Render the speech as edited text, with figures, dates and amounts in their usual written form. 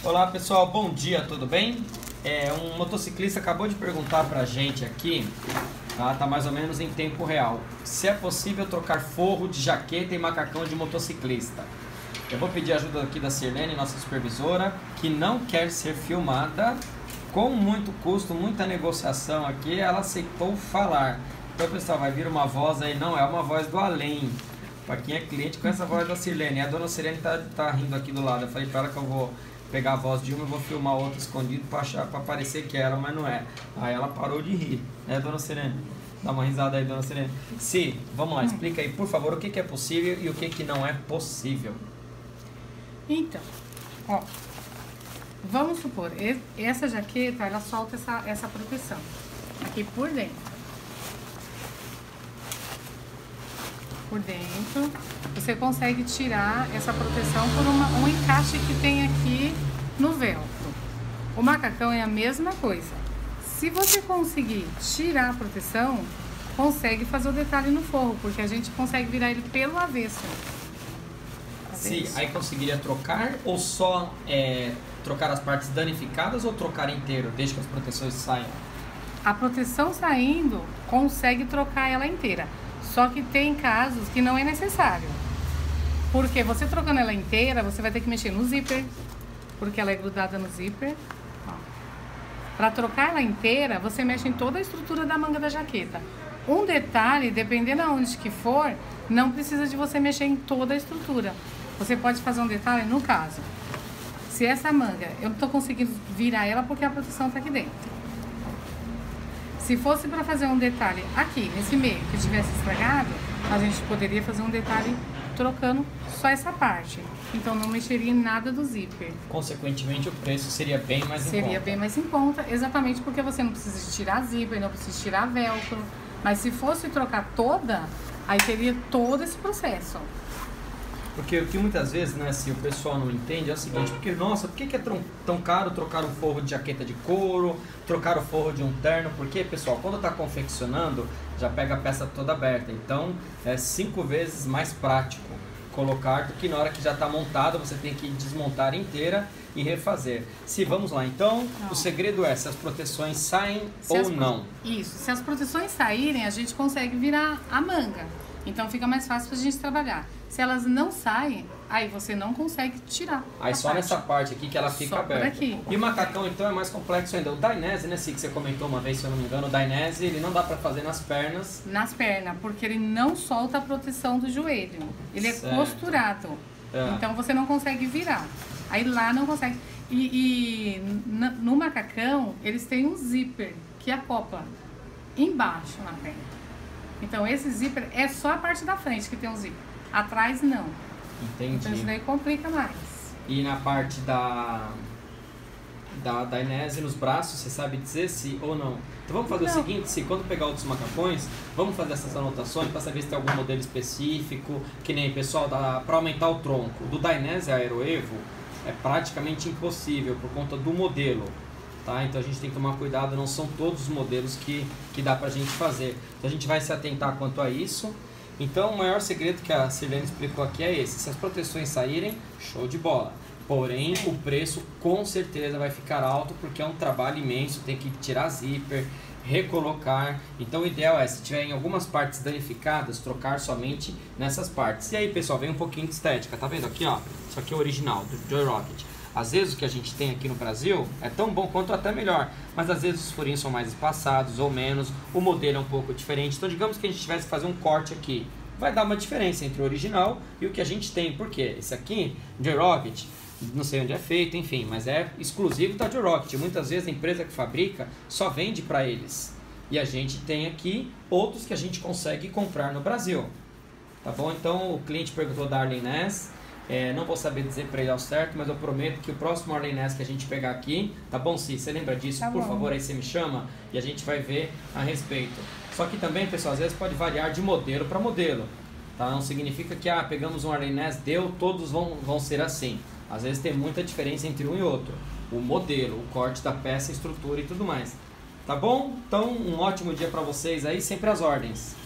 Olá pessoal, bom dia, tudo bem? Um motociclista acabou de perguntar pra gente aqui, tá mais ou menos em tempo real, se é possível trocar forro de jaqueta e macacão de motociclista. Eu vou pedir ajuda aqui da Sirlene, nossa supervisora, que não quer ser filmada, com muito custo, muita negociação aqui, ela aceitou falar. Então pessoal, vai vir uma voz aí, não é uma voz do além. Para quem é cliente, com essa voz da Sirlene. A dona Sirlene tá rindo aqui do lado. Eu falei para ela que eu vou pegar a voz de uma e vou filmar outra escondido para parecer que era, mas não é. Aí ela parou de rir, né, dona Sirlene? Dá uma risada aí, dona Sirlene. Sim, vamos lá, explica aí, por favor, o que é possível e o que não é possível. Então, ó, vamos supor, essa jaqueta, ela solta essa proteção aqui por dentro. Por dentro, você consegue tirar essa proteção por um encaixe que tem aqui no velcro. O macacão é a mesma coisa. Se você conseguir tirar a proteção, consegue fazer o detalhe no forro, porque a gente consegue virar ele pelo avesso. Sim, aí conseguiria trocar ou só trocar as partes danificadas ou trocar inteiro, desde que as proteções saiam? A proteção saindo, consegue trocar ela inteira. Só que tem casos que não é necessário. Porque você trocando ela inteira, você vai ter que mexer no zíper, porque ela é grudada no zíper. Para trocar ela inteira, você mexe em toda a estrutura da manga da jaqueta. Um detalhe, dependendo aonde que for, não precisa de você mexer em toda a estrutura. Você pode fazer um detalhe no caso. Se essa manga, eu não estou conseguindo virar ela porque a proteção está aqui dentro. Se fosse para fazer um detalhe aqui, nesse meio, que tivesse estragado, a gente poderia fazer um detalhe trocando só essa parte. Então não mexeria em nada do zíper. Consequentemente, o preço seria bem mais em conta. Seria bem mais em conta, exatamente porque você não precisa tirar zíper, não precisa tirar velcro. Mas se fosse trocar toda, aí teria todo esse processo. Porque o que muitas vezes, né, se o pessoal não entende é o seguinte, porque, nossa, por que é tão caro trocar um forro de jaqueta de couro, trocar o forro de um terno? Porque, pessoal, quando está confeccionando, já pega a peça toda aberta, então é 5 vezes mais prático colocar do que na hora que já está montada, você tem que desmontar inteira e refazer. Vamos lá, então, o segredo é se as proteções saem ou não. Isso, se as proteções saírem, a gente consegue virar a manga. Então fica mais fácil pra gente trabalhar. Se elas não saem, aí você não consegue tirar. Aí só nessa parte aqui que ela fica aberta. Aqui. E o macacão então é mais complexo ainda. O Dainese, né, que você comentou uma vez, se eu não me engano, o Dainese ele não dá pra fazer nas pernas. Nas pernas, porque ele não solta a proteção do joelho. Ele é costurado. Então você não consegue virar. Aí lá não consegue. No macacão, eles têm um zíper que acopla embaixo na perna. Então esse zíper é só a parte da frente que tem um zíper. Atrás não. Entendi. Então isso daí complica mais. E na parte da Dainese nos braços, você sabe dizer se ou não? Então vamos fazer o seguinte, se quando pegar outros macacões, vamos fazer essas anotações para saber se tem algum modelo específico, que nem pessoal, para aumentar o tronco. Do Dainese Aero Evo é praticamente impossível por conta do modelo. Tá? Então a gente tem que tomar cuidado, não são todos os modelos que dá pra gente fazer. Então a gente vai se atentar quanto a isso. Então o maior segredo que a Sirlene explicou aqui é esse. Se as proteções saírem, show de bola. Porém, o preço com certeza vai ficar alto porque é um trabalho imenso, tem que tirar zíper, recolocar. Então o ideal é, se tiver em algumas partes danificadas, trocar somente nessas partes. E aí pessoal, vem um pouquinho de estética, tá vendo aqui ó? Isso aqui é o original do Joy Rocket. Às vezes o que a gente tem aqui no Brasil é tão bom quanto até melhor, mas às vezes os furinhos são mais espaçados ou menos, o modelo é um pouco diferente. Então digamos que a gente tivesse que fazer um corte aqui, vai dar uma diferença entre o original e o que a gente tem, porque esse aqui, Joy Rocket, não sei onde é feito, enfim, mas é exclusivo da Joy Rocket. Muitas vezes a empresa que fabrica só vende para eles. E a gente tem aqui outros que a gente consegue comprar no Brasil. Tá bom? Então o cliente perguntou da Arlene Ness. Não vou saber dizer para ele ao certo, mas eu prometo que o próximo Arlene Ness que a gente pegar aqui, tá bom, Cis? Você lembra disso? Tá, por favor, aí você me chama e a gente vai ver a respeito. Só que também, pessoal, às vezes pode variar de modelo para modelo. Tá? Não significa que pegamos um Arlene Ness, todos vão ser assim. Às vezes tem muita diferença entre um e outro. O modelo, o corte da peça, a estrutura e tudo mais. Tá bom? Então, um ótimo dia para vocês aí, sempre às ordens.